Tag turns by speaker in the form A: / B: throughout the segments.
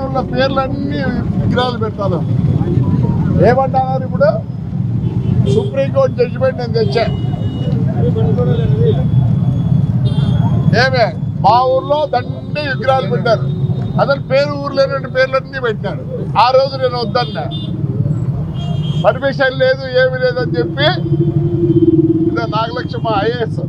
A: ఊళ్ళో పేర్లన్నీ విగ్రహాలు పెట్టాలి. ఏమంటున్నారు ఇప్పుడు? సుప్రీంకోర్టు జడ్జిమెంట్ నేను తెచ్చా. ఏమే మా ఊర్లో దండి విగ్రహాలు పెట్టారు, అసలు పేరు ఊరు లేనటువంటి పేర్లన్నీ పెట్టినారు. ఆ రోజు నేను వద్దన్నా, పర్మిషన్ లేదు ఏమి లేదని చెప్పి నాగలక్ష్మ ఐఏఎస్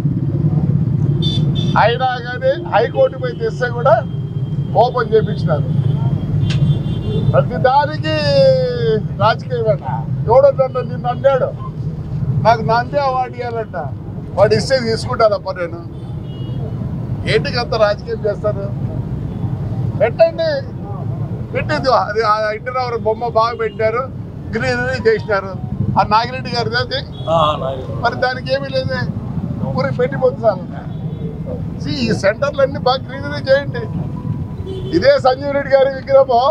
A: అయినా కానీ హైకోర్టు పోయి తెస్తే కూడా ఓపెన్ చేయించినారు. ప్రతిదానికి రాజకీయమేట. ఎవడొద్దంట నిన్ను అన్నాడు, నాకు నంది అవార్డు ఇవ్వాలంట, వాడు ఇస్తే తీసుకుంటానప్ప నేను. ఏంటికి అంత రాజకీయం చేస్తారు? పెట్టండి, పెట్టింది. అది ఇంటి రావు బొమ్మ బాగా పెట్టారు, గ్రీనరీ చేసినారు. ఆ నాగిరెడ్డి గారిది అది, మరి దానికి ఏమీ లేదే, ఊరికి పెట్టిపోతుంది. ఈ సెంటర్లన్నీ బాగా గ్రీనరీ చేయండి. ఇదే సంజీవ్ రెడ్డి గారి విగ్రహం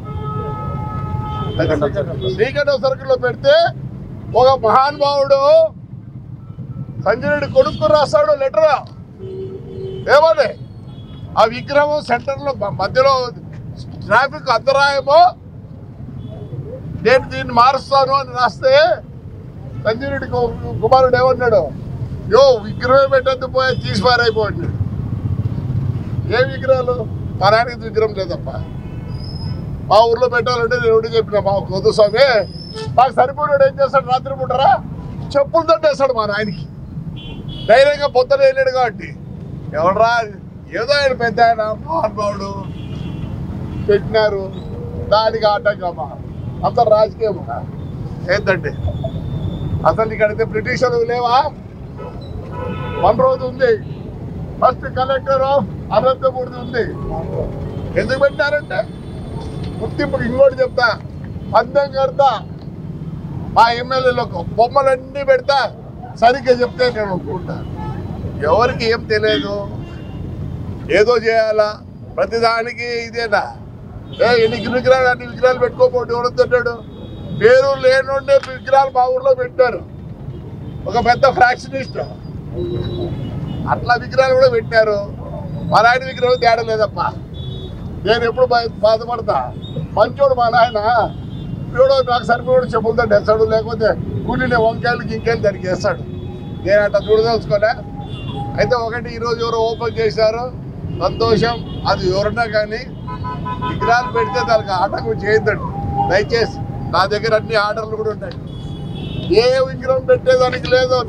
A: శ్రీకంఠం సర్కిల్లో పెడితే ఒక మహానుభావుడు సంజయ్ రెడ్డి కొడుకు రాస్తాడు లెటర్ ఏమని, ఆ విగ్రహం సెంటర్లో మధ్యలో ట్రాఫిక్ అంతరాయమో నేను దీన్ని మారుస్తాను అని రాస్తే సంజయ్ రెడ్డి కుమారుడు ఏమన్నాడు, యో విగ్రహం పెట్టద్దు పోయి తీసిపారైపోయాడు. ఏ విగ్రహాలు? మా నాయనకి విగ్రహం లేదప్ప. మా ఊర్లో పెట్టాలంటే నేను ఒకటి చెప్పిన, మా కొద్దు స్వామి నాకు సరిపోయాడు. ఏం చేస్తాడు? రాత్రి పుట్టరా చెప్పులు తట్టేస్తాడు మా నాయనకి. ధైర్యంగా పొద్దున వెళ్ళాడు కాబట్టి. ఎవడరా ఏదో ఆయన పెద్ద ఆయన మహానుభావుడు పెట్టినారు, దానికి ఆటంకమా? అంత రాజకీయమా ఏంటండి? అసలు ఇక్కడైతే బ్రిటిషర్లు లేవా? మన రోజు ఉంది, ఫస్ట్ కలెక్టర్ అనంతపూర్ది ఉంది. ఎందుకు పెట్టారంటే గుర్తింపుకి. ఇంకోటి చెప్తా, పందెం కడతా, మా ఎమ్మెల్యేలకు బొమ్మలన్నీ పెడతా, సరిగ్గా చెప్తే నేను ఒప్పుకుంటా. ఎవరికి ఏం తెలియదు, ఏదో చేయాలా ప్రతిదానికి ఇదేనా? ఎన్ని విగ్రహాలు అన్ని విగ్రహాలు పెట్టుకోపోతే ఎవడొద్దంటాడు? పేరు లేనుండే విగ్రహాలు మా ఊర్లో పెట్టారు, ఒక పెద్ద ఫ్రాక్షనిస్ట్ అట్లా విగ్రహాలు కూడా పెట్టారు. మా నాయన విగ్రహం తేడా లేదప్ప. నేను ఎప్పుడు బాధపడతా, మంచోడు మా నాయన. ఎవడో నాకు సరిపోయాడు చెప్పులతో తెస్తాడు, లేకపోతే కూలినే వంకాయలు గింకాయలు దానికి వేస్తాడు. నేను అట్లా చూడదలుచుకోలే. అయితే ఒకటి ఈరోజు ఎవరో ఓపెన్ చేశారు, సంతోషం. అది ఎవరన్నా కానీ విగ్రహాలు పెడితే దానికి ఆటంకం చేయొద్దండి దయచేసి. నా దగ్గర అన్ని ఆర్డర్లు కూడా ఉంటాయి. ఏ విగ్రహం పెట్టేదానికి లేదు.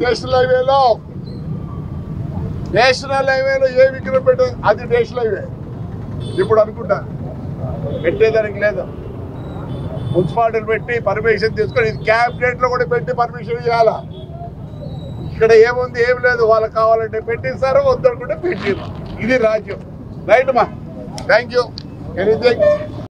A: నేషనల్ హైవేలో ఏ విగ్రహం పెట్టేది అది నేషనల్ హైవే ఇప్పుడు అనుకుంటా, పెట్టేదానికి లేదు. మున్సిపాలిటీలు పెట్టి పర్మిషన్ తీసుకొని, ఇది క్యాబినెట్లో కూడా పెట్టి పర్మిషన్ ఇవ్వాలా. ఇక్కడ ఏముంది? ఏం లేదు. వాళ్ళకి కావాలంటే పెట్టిస్తారు, వద్దనుకుంటే పెట్టి. ఇది రాజ్యం. రైట్ మా, థ్యాంక్ యూ. ఎనీథింగ్